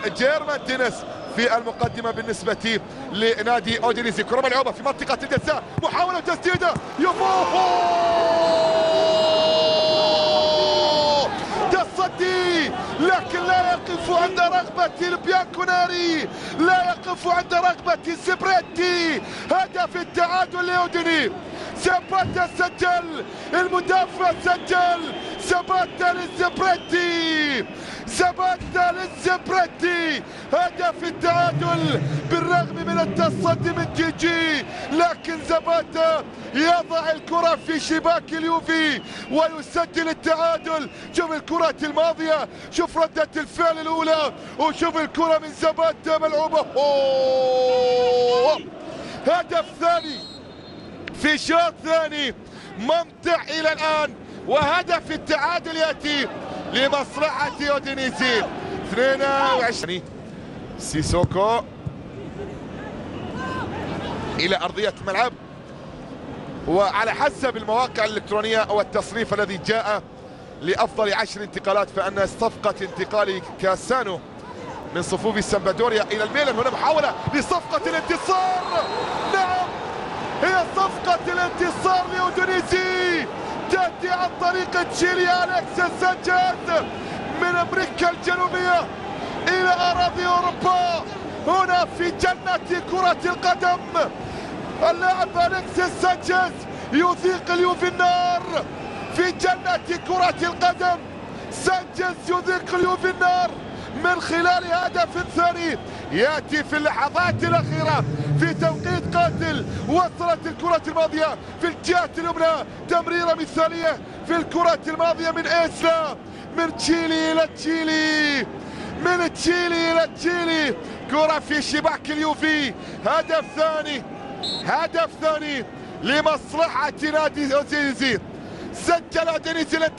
جيرمان تينس في المقدمة بالنسبة لنادي أودينيزي. كرة ملعوبة في منطقة الجزاء، محاولة تسديدة، تصدي، لكن لا يقف عند رغبة البيانكوناري، لا يقف عند رغبة الزبريتي. هدف التعادل لأوديني. زاباتا سجل، المدافع سجل، زاباتا للزبريتي، زاباتا للزبريتي، هدف التعادل بالرغم من التصدي من جيجي، لكن زاباتا يضع الكرة في شباك اليوفي ويسجل التعادل. شوف الكرة الماضية، شوف ردة الفعل الأولى، وشوف الكرة من زاباتا ملعوبة. هدف ثاني في شوط ثاني ممتع إلى الآن، وهدف التعادل يأتي لمصلحة أودينيزي. 22 سيسوكو إلى أرضية الملعب، وعلى حسب المواقع الإلكترونية والتصنيف الذي جاء لأفضل 10 انتقالات، فأن صفقة انتقال كاسانو من صفوف سامبدوريا إلى الميلان. هنا محاولة لصفقة الانتصار، نعم هي صفقة الانتصار لأودينيزي، تأتي عن طريق تشيلي أليكس سانشيز من أمريكا الجنوبية إلى أراضي أوروبا. هنا في جنة كرة القدم اللاعب أليكس سانشيز يذيق اليوفي النار. في جنة كرة القدم سانشيز يذيق اليوفي النار من خلال هدف ثاني يأتي في اللحظات الأخيرة في توقيت قاتل. وصلت الكرة الماضية في الجهة اليمنى، تمريرة مثالية في الكرة الماضية من إيسلا، من تشيلي إلى تشيلي، من تشيلي إلى تشيلي، كرة في شباك اليوفي. هدف ثاني، هدف ثاني لمصلحة نادي أودينيزي. سجل أودينيزي